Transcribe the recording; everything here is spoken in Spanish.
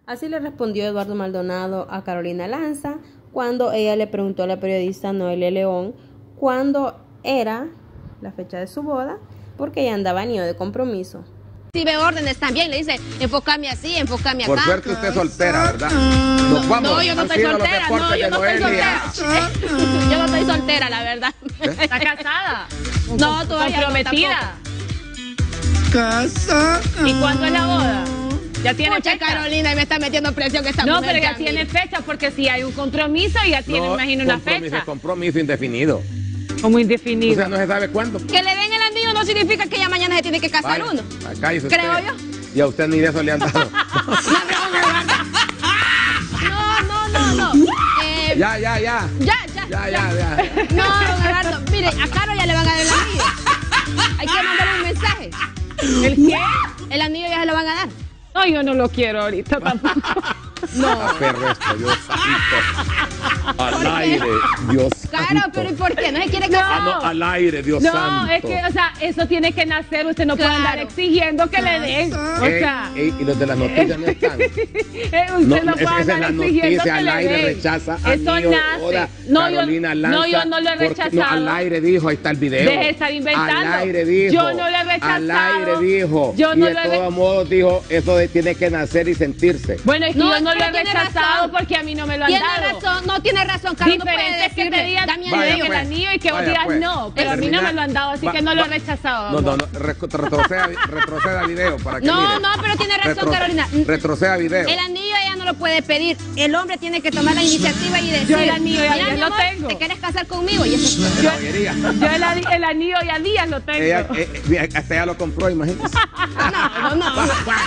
Así le respondió Eduardo Maldonado a Carolina Lanza cuando ella le preguntó a la periodista Noelia León cuándo era la fecha de su boda, porque ella andaba anillo de compromiso. Recibe órdenes también, le dice, enfócame así, enfócame acá. Por suerte usted es soltera, ¿verdad? Nos vamos. No, yo no estoy soltera, no, yo no estoy soltera. Yo no estoy soltera, la verdad. ¿Está casada? No, todavía ¿comprometida? No, Casa. ¿Y cuándo es la boda? ¿Ya tiene Mucha fecha? Carolina, y me está metiendo presión que esta No, mujer pero ya a mí. tiene fecha, porque si hay un compromiso, ya tiene, imagino, una fecha. Compromiso indefinido. Como O indefinido. sea, no se sabe cuándo. Que le den el anillo no significa que ya mañana se tiene que casar uno. Cállese Creo usted. yo. Y a usted ni de eso le han dado. No. Ya. Ya. No, don Eduardo, mire, a Caro ya le van a dar el anillo. Hay que mandarle un mensaje. ¿El qué? El anillo ya se lo van a dar. No, yo no lo quiero ahorita tampoco. Ah, perro esto, Dios santo. Al aire, Dios santo. Claro, pero ¿y por qué? ¿No se quiere casar? Ah, no, al aire, Dios santo. No, es que, o sea, eso tiene que nacer. Usted no puede andar exigiendo que le den. O sea, y los de las noticias no están. usted no puede esa es andar la exigiendo noticia, que al le aire den. rechaza Eso anillo de nace. boda, No, Carolina Lanza. yo no lo he porque- rechazado. al aire dijo, ahí está el video. Deje de estar inventando. Al aire dijo. Yo no lo he rechazado. Al aire dijo. Yo y no de lo he todos modos dijo, eso tiene que nacer y sentirse. Bueno, es que No, yo no lo pero he tiene rechazado razón. porque a mí no me lo han Tiene dado. razón, no tiene razón, Carlos. Diferente es que te digan, dame Vaya, el pues. anillo y que vos Vaya, digas pues. no, pero a mí no me lo han dado, así que no lo he rechazado. No, retroceda video para que No, mire. no, pero tiene razón, Carolina. Retroceda video. El anillo ella no lo puede pedir. El hombre tiene que tomar la iniciativa y decir. Yo el anillo ya "Mira, mi lo amor, tengo". ¿te quieres casar conmigo? Y eso es La caballería. Yo el anillo ya días lo tengo. Hasta ella lo compró, imagínese. No.